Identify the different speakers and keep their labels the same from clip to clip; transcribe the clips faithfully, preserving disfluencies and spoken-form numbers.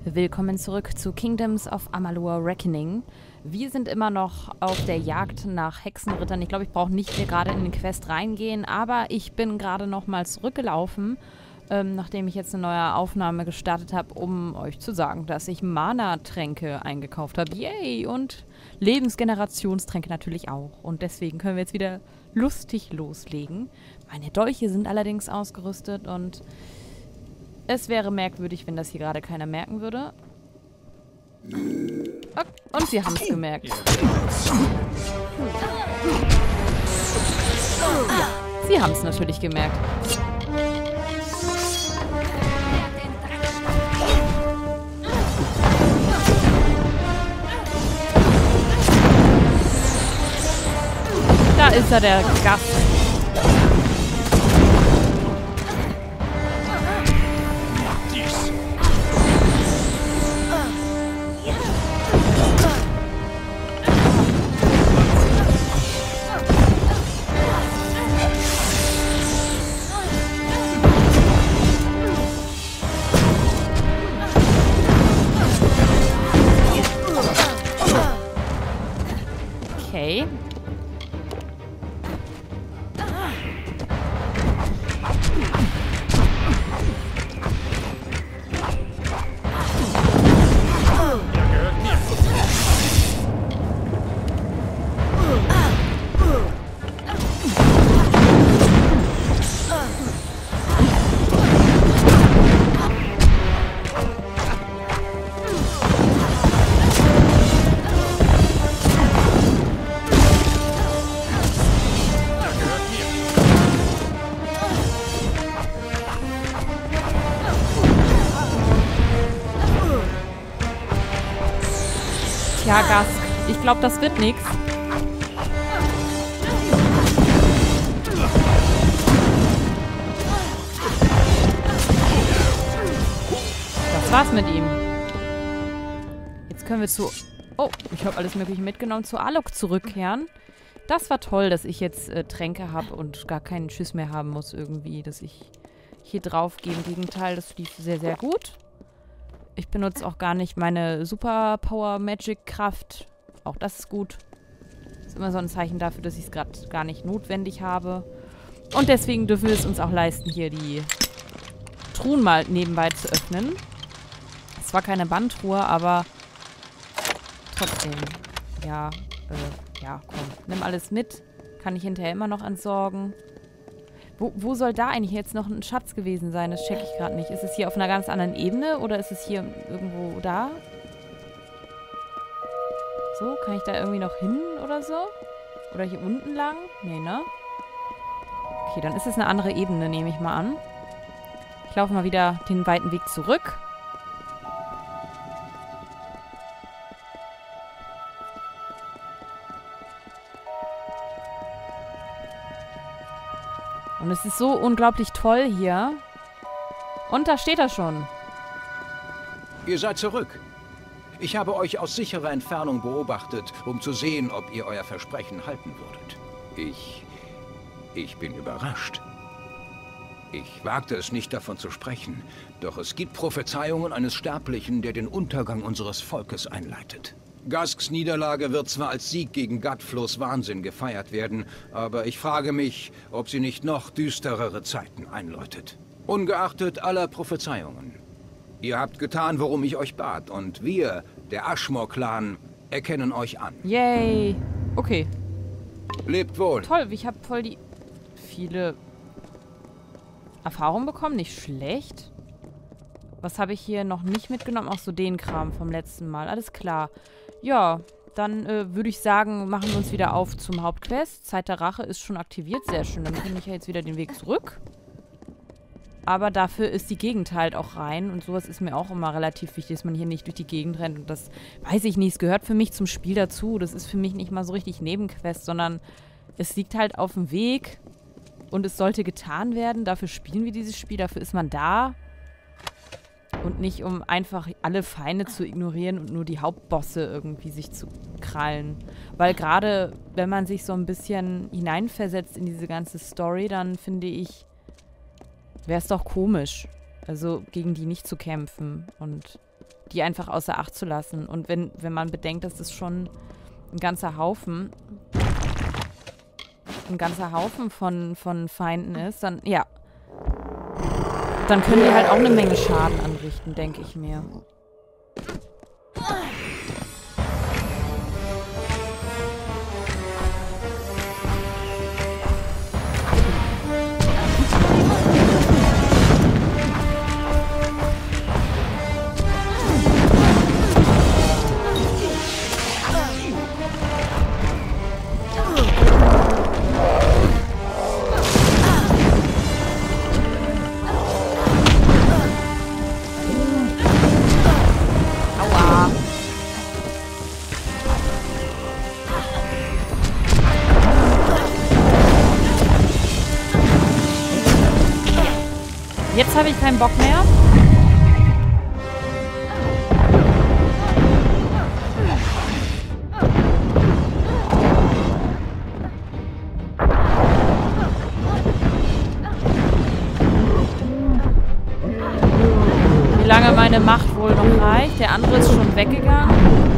Speaker 1: Willkommen zurück zu Kingdoms of Amalur Reckoning. Wir sind immer noch auf der Jagd nach Hexenrittern. Ich glaube, ich brauche nicht mehr gerade in den Quest reingehen, aber ich bin gerade noch mal zurückgelaufen, ähm, nachdem ich jetzt eine neue Aufnahme gestartet habe, um euch zu sagen, dass ich Mana-Tränke eingekauft habe. Yay! Und Lebensgenerationstränke natürlich auch. Und deswegen können wir jetzt wieder lustig loslegen. Meine Dolche sind allerdings ausgerüstet und es wäre merkwürdig, wenn das hier gerade keiner merken würde. Oh, und sie haben es gemerkt. Ja, sie haben es natürlich gemerkt. Da ist er, der Gast. Okay. Ja, Gask. Ich glaube, das wird nichts. Das war's mit ihm. Jetzt können wir zu... Oh, ich habe alles Mögliche mitgenommen. Zu Alok zurückkehren. Das war toll, dass ich jetzt äh, Tränke habe und gar keinen Schiss mehr haben muss irgendwie, dass ich hier drauf gehe. Im Gegenteil, das lief sehr, sehr gut. Ich benutze auch gar nicht meine Superpower-Magic-Kraft. Auch das ist gut. Ist immer so ein Zeichen dafür, dass ich es gerade gar nicht notwendig habe. Und deswegen dürfen wir es uns auch leisten, hier die Truhen mal nebenbei zu öffnen. Es war keine Bandtruhe, aber trotzdem. Ja, äh, ja, komm. Nimm alles mit. Kann ich hinterher immer noch entsorgen. Wo, wo soll da eigentlich jetzt noch ein Schatz gewesen sein? Das checke ich gerade nicht. Ist es hier auf einer ganz anderen Ebene oder ist es hier irgendwo da? So, kann ich da irgendwie noch hin oder so? Oder hier unten lang? Nee, ne? Okay, dann ist es eine andere Ebene, nehme ich mal an. Ich laufe mal wieder den weiten Weg zurück. Und es ist so unglaublich toll hier. Und da steht er schon.
Speaker 2: Ihr seid zurück. Ich habe euch aus sicherer Entfernung beobachtet, um zu sehen, ob ihr euer Versprechen halten würdet. Ich... ich bin überrascht. Ich wagte es nicht, davon zu sprechen, doch es gibt Prophezeiungen eines Sterblichen, der den Untergang unseres Volkes einleitet. Gasks Niederlage wird zwar als Sieg gegen Gadflos Wahnsinn gefeiert werden, aber ich frage mich, ob sie nicht noch düsterere Zeiten einläutet. Ungeachtet aller Prophezeiungen. Ihr habt getan, worum ich euch bat, und wir, der Ashmore-Clan, erkennen euch an.
Speaker 1: Yay. Okay.
Speaker 2: Lebt wohl.
Speaker 1: Toll, ich habe voll die viele Erfahrungen bekommen. Nicht schlecht. Was habe ich hier noch nicht mitgenommen? Auch so den Kram vom letzten Mal. Alles klar. Ja, dann äh, würde ich sagen, machen wir uns wieder auf zum Hauptquest. Zeit der Rache ist schon aktiviert. Sehr schön. Dann finde ich ja jetzt wieder den Weg zurück. Aber dafür ist die Gegend halt auch rein. Und sowas ist mir auch immer relativ wichtig, dass man hier nicht durch die Gegend rennt. Und das weiß ich nicht. Es gehört für mich zum Spiel dazu. Das ist für mich nicht mal so richtig Nebenquest, sondern es liegt halt auf dem Weg. Und es sollte getan werden. Dafür spielen wir dieses Spiel. Dafür ist man da. Und nicht, um einfach alle Feinde zu ignorieren und nur die Hauptbosse irgendwie sich zu krallen. Weil gerade, wenn man sich so ein bisschen hineinversetzt in diese ganze Story, dann finde ich, wäre es doch komisch, also gegen die nicht zu kämpfen. Und die einfach außer Acht zu lassen. Und wenn, wenn man bedenkt, dass das schon ein ganzer Haufen, ein ganzer Haufen von, von Feinden ist, dann, ja, dann können die halt auch eine Menge Schaden anrichten, denke ich mir. Jetzt habe ich keinen Bock mehr. Wie lange meine Macht wohl noch reicht. Der andere ist schon weggegangen.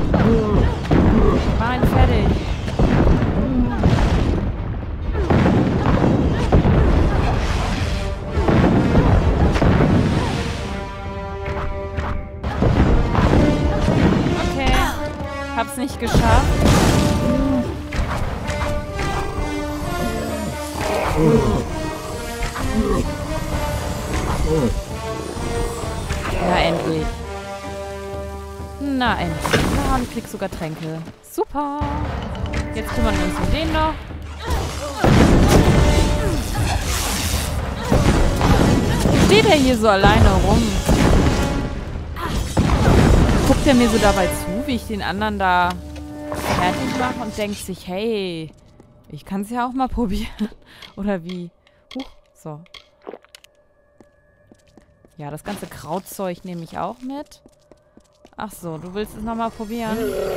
Speaker 1: Mach ihn fertig. Hab's nicht geschafft. Na endlich. Na endlich. Ja, und ich krieg sogar Tränke. Super. Jetzt kümmern wir uns um den noch. Steht er hier so alleine rum? Guckt er mir so dabei zu, wie ich den anderen da fertig mache und denkt sich, hey, ich kann es ja auch mal probieren. Oder wie? Huch, so. Ja, das ganze Krautzeug nehme ich auch mit. Ach so, du willst es nochmal probieren?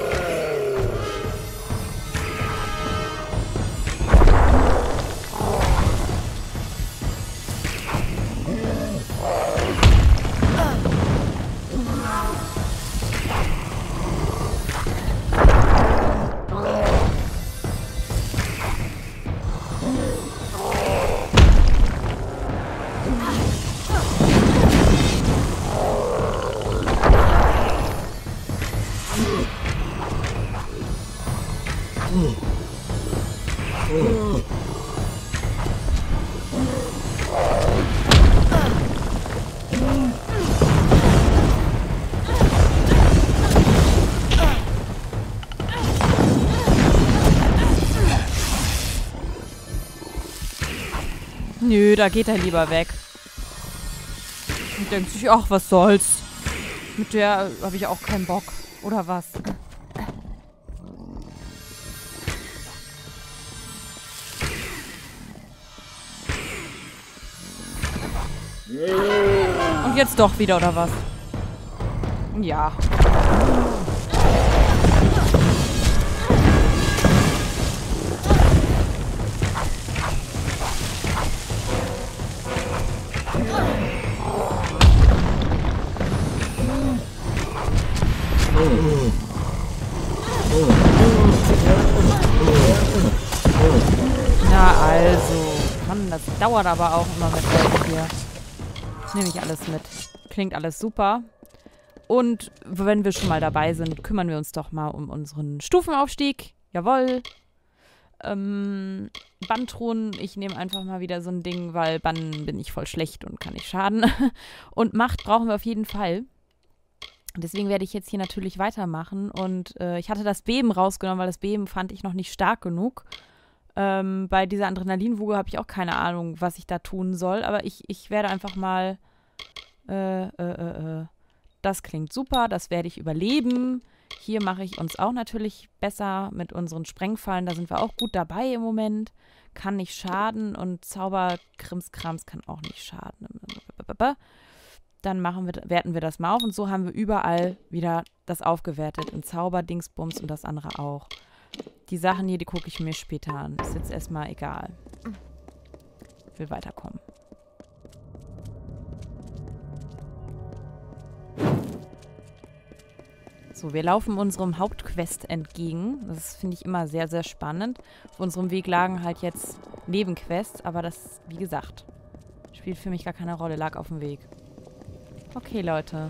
Speaker 1: Nö, da geht er lieber weg. Und denkt sich, ach, was soll's. Mit der habe ich auch keinen Bock. Oder was? Und jetzt doch wieder, oder was? Ja. Na also. Mann, das dauert aber auch immer mit euch hier. Nehme ich alles mit. Klingt alles super. Und wenn wir schon mal dabei sind, kümmern wir uns doch mal um unseren Stufenaufstieg. Jawohl. Ähm, Banntruhen. Ich nehme einfach mal wieder so ein Ding, weil Bannen bin ich voll schlecht und kann nicht schaden. Und Macht brauchen wir auf jeden Fall. Deswegen werde ich jetzt hier natürlich weitermachen. Und äh, ich hatte das Beben rausgenommen, weil das Beben fand ich noch nicht stark genug. Ähm, bei dieser Adrenalinwoge habe ich auch keine Ahnung, was ich da tun soll. Aber ich, ich werde einfach mal... Äh, äh, äh, äh. Das klingt super, das werde ich überleben. Hier mache ich uns auch natürlich besser mit unseren Sprengfallen. Da sind wir auch gut dabei im Moment. Kann nicht schaden und Zauberkrimskrams kann auch nicht schaden. Dann machen wir, werten wir das mal auf und so haben wir überall wieder das aufgewertet. In Zauber, Dingsbums und das andere auch. Die Sachen hier, die gucke ich mir später an. Ist jetzt erstmal egal. Ich will weiterkommen. So, wir laufen unserem Hauptquest entgegen. Das finde ich immer sehr, sehr spannend. Auf unserem Weg lagen halt jetzt Nebenquests, aber das, wie gesagt, spielt für mich gar keine Rolle. Lag auf dem Weg. Okay, Leute.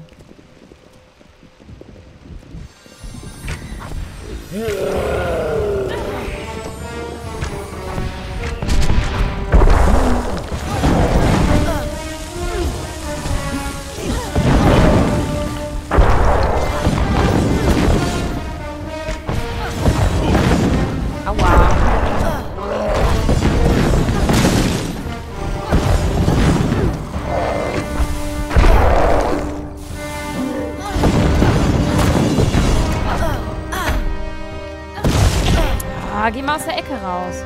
Speaker 1: Ah, geh mal aus der Ecke raus.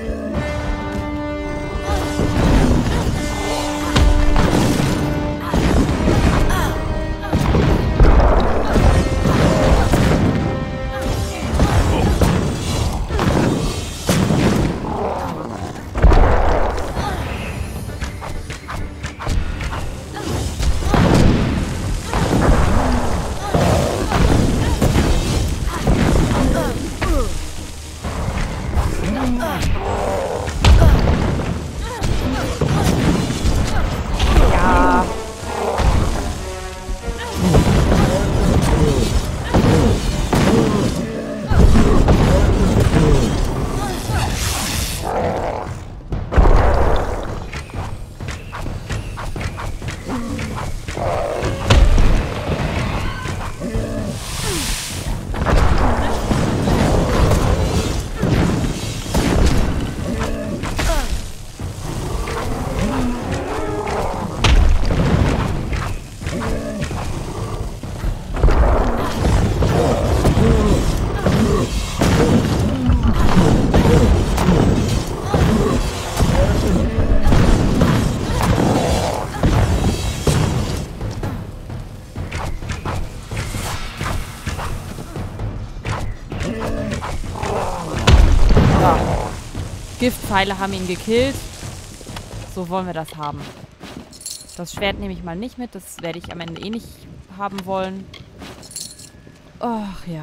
Speaker 1: Giftpfeile haben ihn gekillt. So wollen wir das haben. Das Schwert nehme ich mal nicht mit. Das werde ich am Ende eh nicht haben wollen. Ach ja.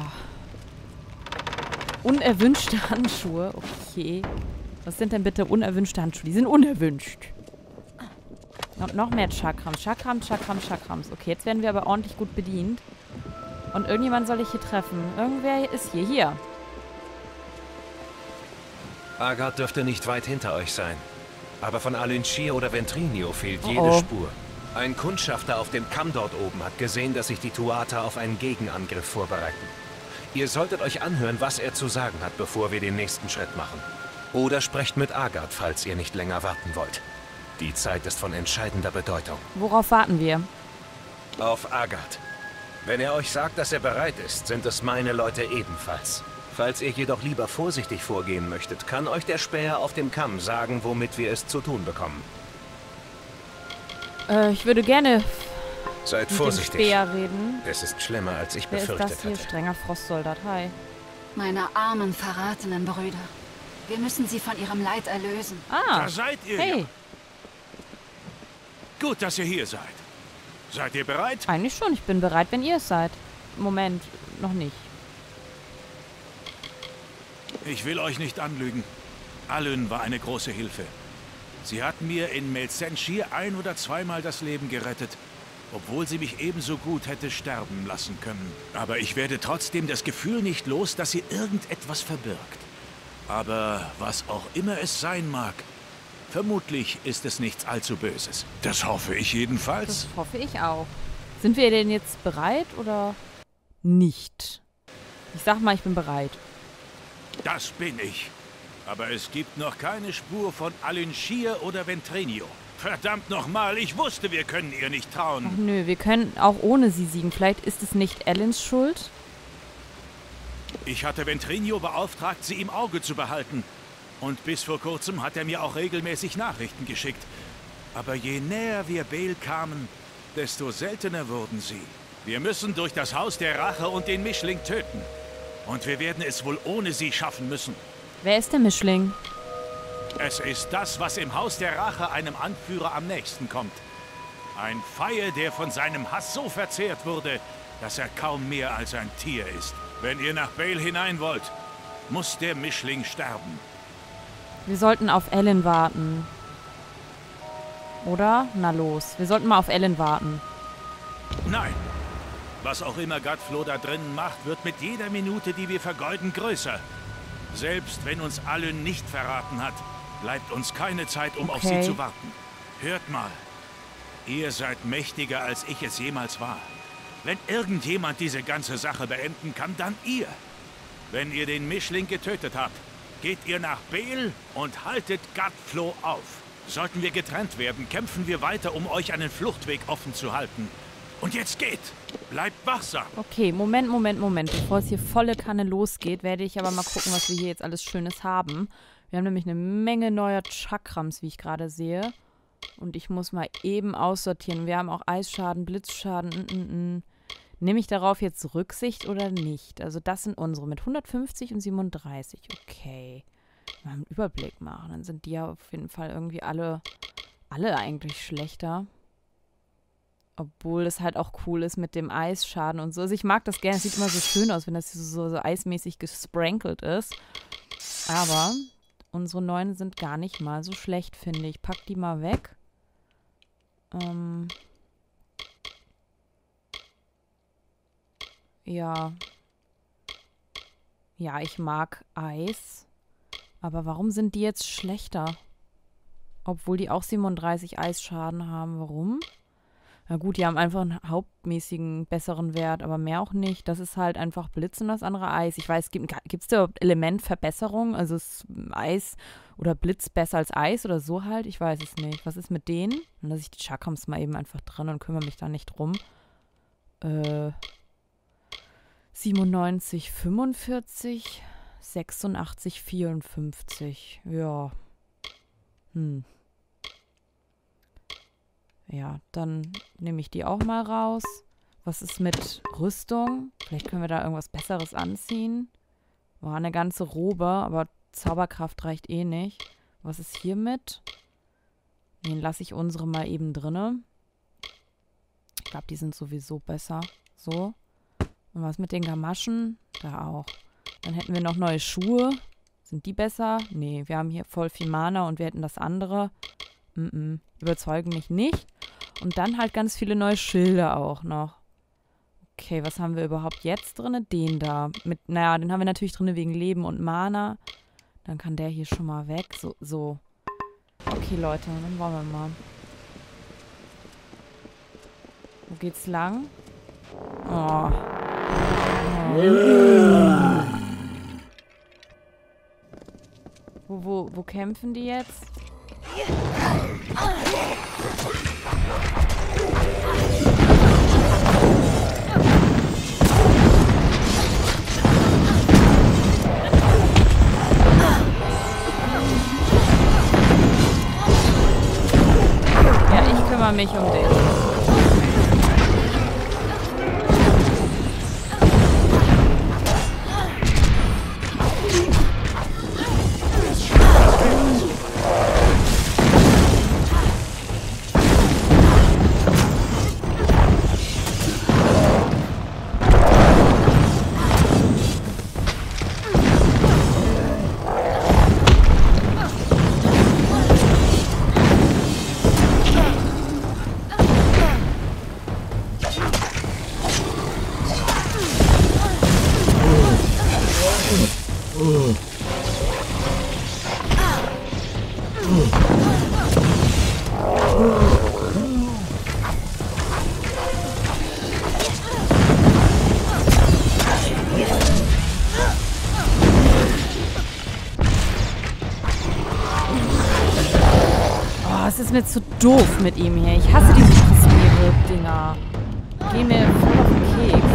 Speaker 1: Unerwünschte Handschuhe. Okay. Was sind denn bitte unerwünschte Handschuhe? Die sind unerwünscht. Und noch mehr Chakrams. Chakrams, Chakrams, Chakrams. Okay, jetzt werden wir aber ordentlich gut bedient. Und irgendjemand soll ich hier treffen. Irgendwer ist hier. Hier.
Speaker 3: Agard dürfte nicht weit hinter euch sein. Aber von Alin'Shir oder Ventrinio fehlt
Speaker 1: Oh
Speaker 3: jede
Speaker 1: oh.
Speaker 3: Spur. Ein Kundschafter auf dem Kamm dort oben hat gesehen, dass sich die Tuatha auf einen Gegenangriff vorbereiten. Ihr solltet euch anhören, was er zu sagen hat, bevor wir den nächsten Schritt machen. Oder sprecht mit Agard, falls ihr nicht länger warten wollt. Die Zeit ist von entscheidender Bedeutung.
Speaker 1: Worauf warten wir?
Speaker 3: Auf Agard. Wenn er euch sagt, dass er bereit ist, sind es meine Leute ebenfalls. Falls ihr jedoch lieber vorsichtig vorgehen möchtet, kann euch der Späher auf dem Kamm sagen, womit wir es zu tun bekommen.
Speaker 1: Äh, ich würde gerne
Speaker 3: Seid
Speaker 1: mit
Speaker 3: vorsichtig.
Speaker 1: dem Späher reden.
Speaker 3: Es ist schlimmer, als ich
Speaker 1: Wer ist
Speaker 3: befürchtet
Speaker 1: das hier?
Speaker 3: hatte.
Speaker 1: Strenger Frostsoldat. Hi.
Speaker 4: Meine armen, verratenen Brüder. Wir müssen sie von ihrem Leid erlösen.
Speaker 1: Ah,
Speaker 5: Da seid ihr
Speaker 1: hey.
Speaker 5: ja. Gut, dass ihr hier seid. Seid ihr bereit?
Speaker 1: Eigentlich schon. Ich bin bereit, wenn ihr es seid. Moment, noch nicht.
Speaker 5: Ich will euch nicht anlügen. Alyn war eine große Hilfe. Sie hat mir in Melzenschir ein- oder zweimal das Leben gerettet, obwohl sie mich ebenso gut hätte sterben lassen können. Aber ich werde trotzdem das Gefühl nicht los, dass sie irgendetwas verbirgt. Aber was auch immer es sein mag, vermutlich ist es nichts allzu Böses. Das hoffe ich jedenfalls.
Speaker 1: Das hoffe ich auch. Sind wir denn jetzt bereit oder nicht? Ich sag mal, ich bin bereit.
Speaker 5: Das bin ich. Aber es gibt noch keine Spur von Alin'Shir oder Ventrinio. Verdammt nochmal, ich wusste, wir können ihr nicht
Speaker 1: Ach
Speaker 5: trauen.
Speaker 1: nö, wir können auch ohne sie siegen. Vielleicht ist es nicht Ellens Schuld?
Speaker 5: Ich hatte Ventrinio beauftragt, sie im Auge zu behalten. Und bis vor kurzem hat er mir auch regelmäßig Nachrichten geschickt. Aber je näher wir Bale kamen, desto seltener wurden sie. Wir müssen durch das Haus der Rache und den Mischling töten. Und wir werden es wohl ohne sie schaffen müssen.
Speaker 1: Wer ist der Mischling?
Speaker 5: Es ist das, was im Haus der Rache einem Anführer am nächsten kommt. Ein Feier, der von seinem Hass so verzehrt wurde, dass er kaum mehr als ein Tier ist. Wenn ihr nach Bale hinein wollt, muss der Mischling sterben.
Speaker 1: Wir sollten auf Ellen warten. Oder? Na los. Wir sollten mal auf Ellen warten.
Speaker 5: Nein. Was auch immer Godflow da drinnen macht, wird mit jeder Minute, die wir vergeuden, größer. Selbst wenn uns Alyn nicht verraten hat, bleibt uns keine Zeit, um
Speaker 1: okay.
Speaker 5: auf sie zu warten. Hört mal. Ihr seid mächtiger, als ich es jemals war. Wenn irgendjemand diese ganze Sache beenden kann, dann ihr. Wenn ihr den Mischling getötet habt, geht ihr nach Bale und haltet Godflow auf. Sollten wir getrennt werden, kämpfen wir weiter, um euch einen Fluchtweg offen zu halten. Und jetzt geht! Bleibt wachsam!
Speaker 1: Okay, Moment, Moment, Moment. Bevor es hier volle Kanne losgeht, werde ich aber mal gucken, was wir hier jetzt alles Schönes haben. Wir haben nämlich eine Menge neuer Chakrams, wie ich gerade sehe. Und ich muss mal eben aussortieren. Wir haben auch Eisschaden, Blitzschaden. Mm, mm, mm. Nehme ich darauf jetzt Rücksicht oder nicht? Also das sind unsere mit hundertfünfzig und siebenunddreißig. Okay. Mal einen Überblick machen. Dann sind die ja auf jeden Fall irgendwie alle, alle eigentlich schlechter. Obwohl es halt auch cool ist mit dem Eisschaden und so. Also ich mag das gerne. Es sieht immer so schön aus, wenn das so, so, so eismäßig gesprankelt ist. Aber unsere neuen sind gar nicht mal so schlecht, finde ich. Pack die mal weg. Ähm... Ja. Ja, ich mag Eis. Aber warum sind die jetzt schlechter? Obwohl die auch siebenunddreißig Eisschaden haben. Warum? Na gut, die haben einfach einen hauptmäßigen, besseren Wert, aber mehr auch nicht. Das ist halt einfach Blitz und das andere Eis. Ich weiß, gibt es da überhaupt Elementverbesserung? Also ist Eis oder Blitz besser als Eis oder so halt? Ich weiß es nicht. Was ist mit denen? Dann lasse ich die Chakrams mal eben einfach drin und kümmere mich da nicht drum. Äh... siebenundneunzig, fünfundvierzig, sechsundachtzig, vierundfünfzig. Ja. Hm. Ja, dann nehme ich die auch mal raus. Was ist mit Rüstung? Vielleicht können wir da irgendwas Besseres anziehen. War eine ganze Robe, aber Zauberkraft reicht eh nicht. Was ist hier mit? Den lasse ich unsere mal eben drinne. Ich glaube, die sind sowieso besser. So. Und was mit den Gamaschen? Da auch. Dann hätten wir noch neue Schuhe. Sind die besser? Nee, wir haben hier voll viel Mana und wir hätten das andere. Mm -mm. Überzeugen mich nicht. Und dann halt ganz viele neue Schilder auch noch. Okay, was haben wir überhaupt jetzt drin? Den da. Mit, naja, den haben wir natürlich drin wegen Leben und Mana. Dann kann der hier schon mal weg. So, so. Okay, Leute, dann wollen wir mal. Wo geht's lang? Oh. Wo, wo, wo kämpfen die jetzt? Ja, ich kümmere mich um dich. Das ist mir zu doof mit ihm hier. Ich hasse diese Prismiere-Dinger. Geh mir voll auf den Keks.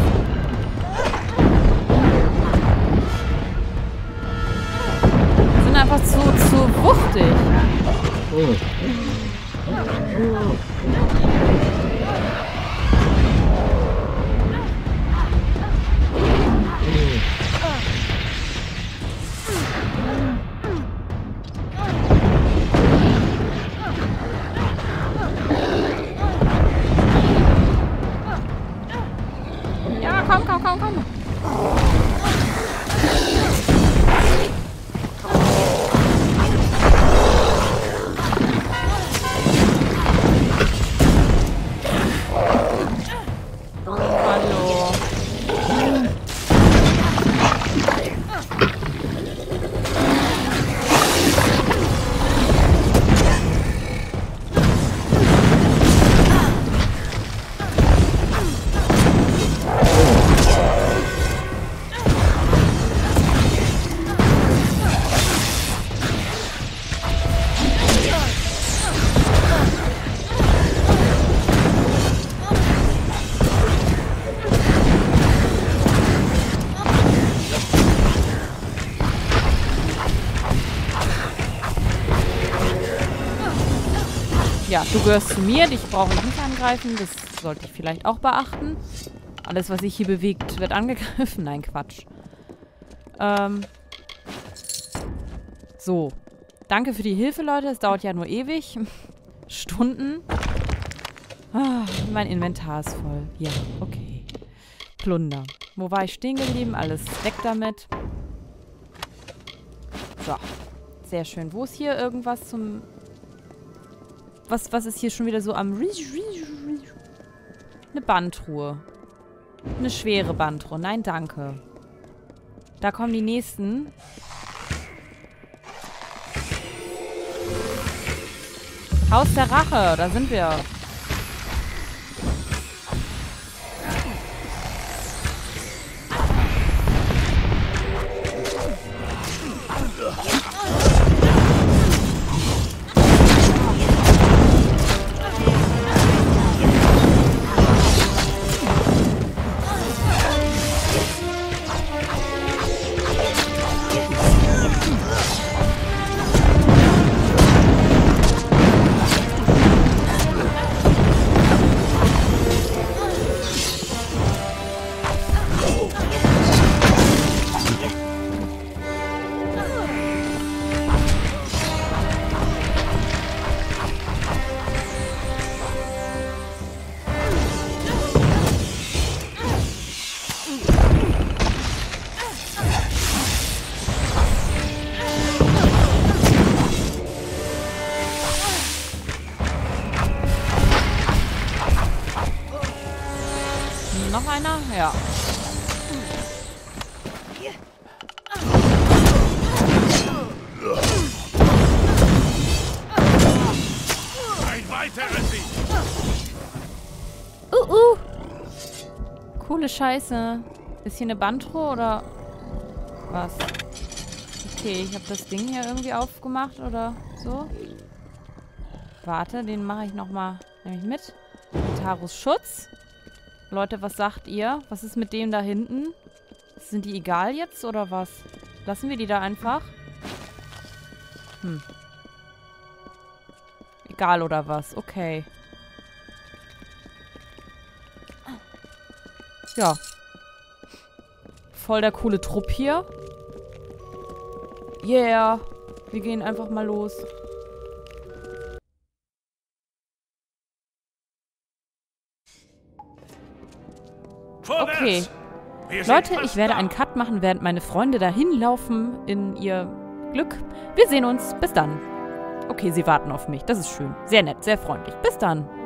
Speaker 1: Die sind einfach zu, zu wuchtig. komm, komm. Hallo. Ja, du gehörst zu mir, dich brauche ich nicht angreifen. Das sollte ich vielleicht auch beachten. Alles, was sich hier bewegt, wird angegriffen. Nein, Quatsch. Ähm. So. Danke für die Hilfe, Leute. Es dauert ja nur ewig. Stunden. Ah, mein Inventar ist voll. Ja, okay. Plunder. Wo war ich stehen geblieben? Alles weg damit. So. Sehr schön. Wo ist hier irgendwas zum... Was, was ist hier schon wieder so am... Eine Bandtruhe. Eine schwere Bandtruhe. Nein, danke. Da kommen die nächsten. Haus der Rache. Da sind wir. Noch einer? Ja.
Speaker 5: Ein weiterer Sieg.
Speaker 1: Uh, uh. Coole Scheiße. Ist hier eine Bandtruhe oder was? Okay, ich habe das Ding hier irgendwie aufgemacht oder so. Warte, den mache ich nochmal nämlich mit. Tarus Schutz. Leute, was sagt ihr? Was ist mit dem da hinten? Sind die egal jetzt oder was? Lassen wir die da einfach? Hm. Egal oder was? Okay. Ja. Voll der coole Trupp hier. Yeah. Wir gehen einfach mal los. Okay. Leute, ich werde einen Cut machen, während meine Freunde dahin laufen in ihr Glück. Wir sehen uns. Bis dann. Okay, sie warten auf mich. Das ist schön. Sehr nett, sehr freundlich. Bis dann.